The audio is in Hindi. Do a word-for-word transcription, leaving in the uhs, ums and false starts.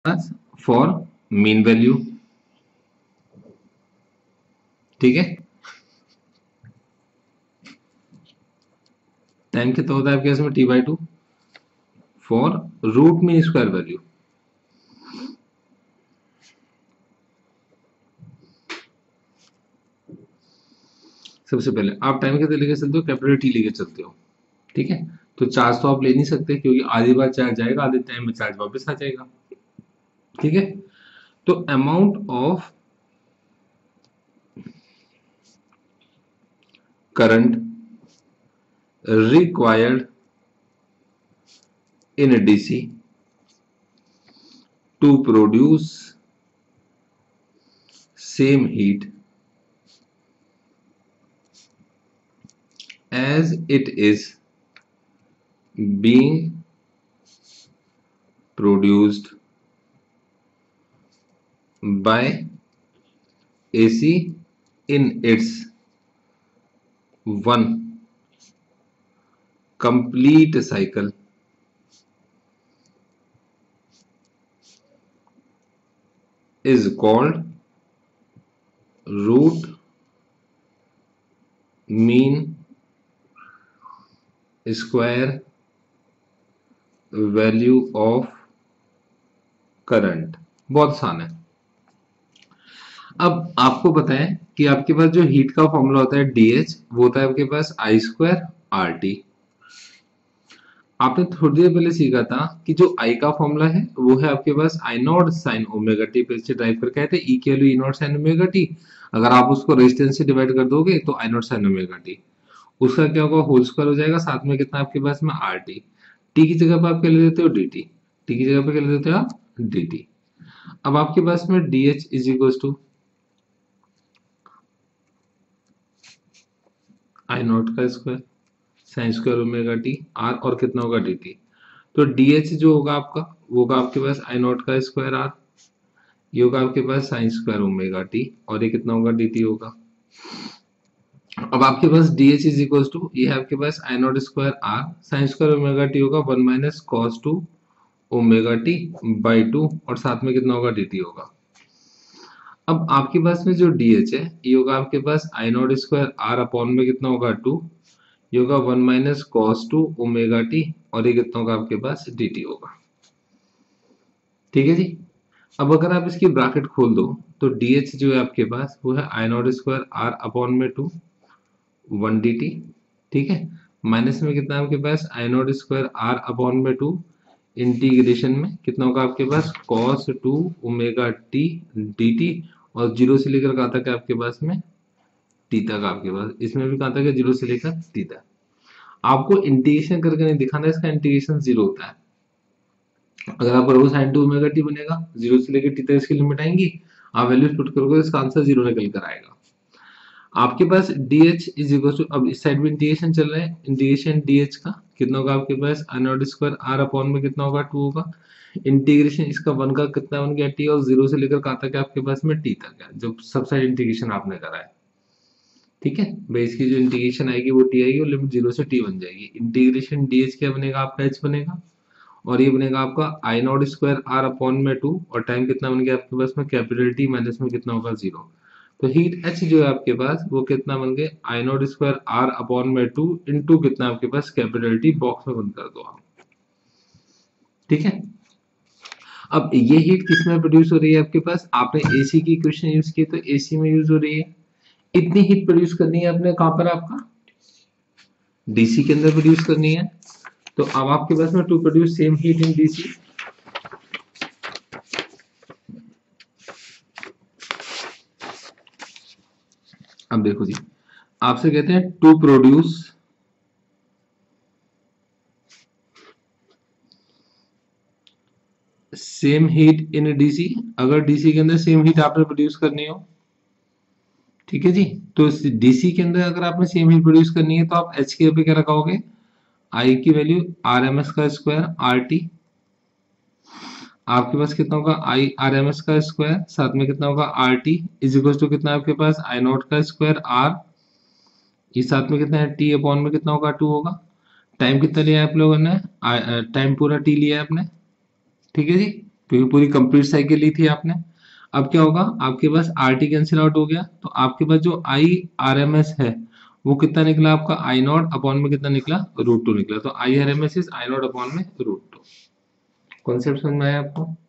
फॉर मीन वैल्यू, ठीक है। टाइम कितना होता है आपके इसमें T by two for root mean square value. सबसे पहले आप टाइम कितने लेके चलते हो, कैपिटल टी लेके चलते हो, ठीक है। तो चार्ज तो आप ले नहीं सकते क्योंकि आधी बार चार्ज जाएगा, आधे टाइम में चार्ज वापस आ जाएगा, ठीक है। तो amount of current required in a D C to produce same heat as it is being produced by A C in its one complete cycle is called root mean square value of current। बहुत आसान है। अब आपको पता है कि आपके पास जो हीट का फॉर्मूला होता है डी एच, वो होता है आपके पास आई स्क्वायर आर टी। आपने थोड़ी देर पहले सीखा था कि जो आई का फॉर्मूला है वो है आपके पास I naught sine omega T पे से ड्राइव करके आए थे, ई के E naught sine omega T. अगर आप उसको रेजिस्टेंस से डिवाइड कर दोगे तो I naught sine omega T, उसका क्या होगा, होल स्क्वायर हो जाएगा, साथ में कितना आपके पास में आर टी। टी की जगह पर आप क्या ले देते हो डी टी, टी की जगह पर क्या ले देते हो आप डी टी। अब आपके पास में D H is equal to I naught का square sine square omega T R, और कितना होगा डी टी। तो डी एच जो होगा आपका वो होगा आपके पास आई नॉट का स्क्वायर आर, ये होगा आपके पास साइन स्क्वायर ओमेगा टी, और ये कितना होगा डी टी होगा। अब आपके पास D H is equal to ये है आपके पास I naught square R sign square omega T होगा one minus cos two omega T by two, और साथ में कितना होगा डी टी होगा। अब आपके पास में जो डी एच है ये होगा आपके पास I naught square R upon में कितना होगा टू, ये होगा one minus cos two omega T, और ये कितना होगा आपके पास डी टी होगा, ठीक है जी। अब अगर आप इसकी ब्रैकेट खोल दो तो डी एच जो है आपके पास वो है I naught square R upon में टू वन डी टी, ठीक है। माइनस में कितना आपके पास I naught square R upon में टू इंटीग्रेशन में कितना होगा आपके पास cos two omega T D T, और जीरो से लेकर कहा तक आपके पास में टी तक, आपके पास इसमें भी कहा तक है जीरो से लेकर टी तक। आपको इंटीग्रेशन करके नहीं दिखाना, इसका इंटीग्रेशन जीरो होता है। अगर आप करोगे साइन टू ओमेगा टी बनेगा, जीरो से लेकर टी तक इसकी लिमिट आएंगी, आप वैल्यूज पुट करोगे इसका आंसर जीरो निकल कर आएगा। आपके पास D H is equal to, अब इस साइड में इंटीग्रेशन चल रहा है, इंटीग्रेशन डी एच का कितना होगा आपके पास I naught square R upon में कितना होगा टू होगा, इंटीग्रेशन इसका वन का कितना बन गया टी, और जीरो से लेकर कहाँ तक है आपके पास में टी तक है, जो सब साइड इंटीग्रेशन आपने करा है, ठीक है। बेस की जो इंटीग्रेशन आएगी वो टी आएगी, और लिमिट जीरो से टी बन जाएगी। इंटीग्रेशन डी एच क्या बनेगा आपका एच बनेगा, और ये बनेगा आपका I naught square R upon में टू, और टाइम कितना बन गया आपके पास में कैपिटल टी, माइनस में कितना होगा जीरो। तो हीट एच जो है आपके पास वो कितना बन गए I naught square R upon में टू इंटू कितना आपके पास कैपिटल टी, बॉक्स में बंद कर दो आप, ठीक है। अब ये हीट किस में प्रोड्यूस हो रही है आपके पास, आपने एसी की इक्वेशन यूज की तो एसी में यूज हो रही है। इतनी हीट प्रोड्यूस करनी है आपने कहां पर, आपका डीसी के अंदर प्रोड्यूस करनी है। तो अब आपके पास में to produce same heat in DC, अब देखो जी आपसे कहते हैं to produce same heat in DC, अगर डीसी के अंदर सेम हीट आपने प्रोड्यूस करनी हो, ठीक है जी। तो डीसी के अंदर अगर आपने सेम हीट प्रोड्यूस करनी है तो आप एच के पे क्या रखोगे, आई की वैल्यू आर एम एस का स्क्वायर आर टी, आपके पास कितना होगा आई आर एम एस का स्क्वायर, साथ में कितना होगा R T is equal to कितना आपके पास आई नॉट का स्क्वायर आर, ये साथ में कितना है टी अपॉन में कितना होगा टू होगा। टाइम कितना लिया है आप लोगों ने, टाइम पूरा टी लिया है आपने, ठीक है जी। क्योंकि पूरी कंप्लीट साइकिल ली थी आपने। अब क्या होगा, आपके पास आर टी कैंसिल आउट हो गया, तो आपके पास जो आई आर एम एस है वो कितना निकला आपका, आई नॉट अपॉन में कितना निकला, रूट टू निकला। तो I R M S is I naught upon में रूट टू। कॉन्सेप्ट समझ में आया आपको?